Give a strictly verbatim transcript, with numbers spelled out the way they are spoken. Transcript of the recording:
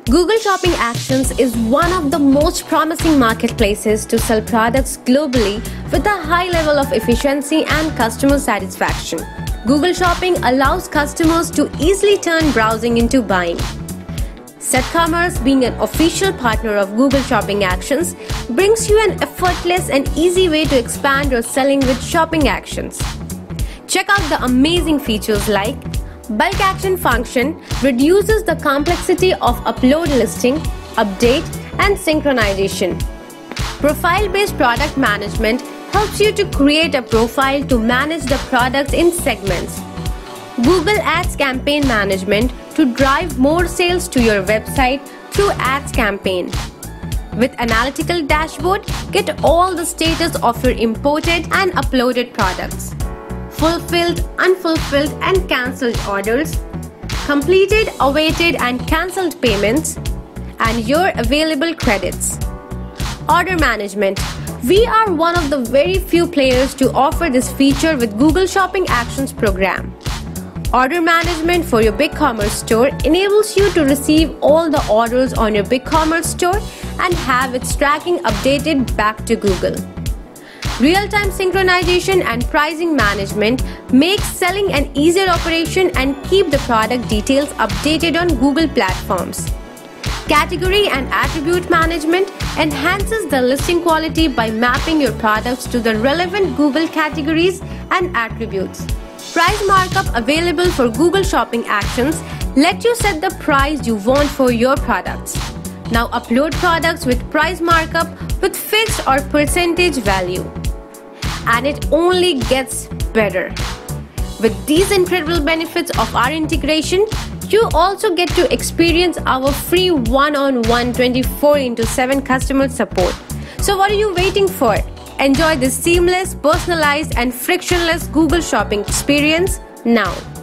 Google Shopping Actions is one of the most promising marketplaces to sell products globally with a high level of efficiency and customer satisfaction. Google Shopping allows customers to easily turn browsing into buying. SetCommerce, being an official partner of Google Shopping Actions, brings you an effortless and easy way to expand your selling with Shopping Actions. Check out the amazing features like Bulk Action function reduces the complexity of upload listing, update, and synchronization. Profile-based product management helps you to create a profile to manage the products in segments. Google Ads campaign management to drive more sales to your website through Ads campaign. With analytical dashboard, get all the status of your imported and uploaded products. Fulfilled, unfulfilled and cancelled orders, completed, awaited and cancelled payments, and your available credits. Order management. We are one of the very few players to offer this feature with Google Shopping Actions program. Order management for your BigCommerce store enables you to receive all the orders on your BigCommerce store and have its tracking updated back to Google. Real-time synchronization and pricing management makes selling an easier operation and keep the product details updated on Google platforms. Category and attribute management enhances the listing quality by mapping your products to the relevant Google categories and attributes. Price markup available for Google Shopping Actions let you set the price you want for your products. Now upload products with price markup with fixed or percentage value. And it only gets better. With these incredible benefits of our integration, you also get to experience our free one-on-one twenty-four into seven customer support. So what are you waiting for? Enjoy this seamless, personalized and frictionless Google Shopping experience now.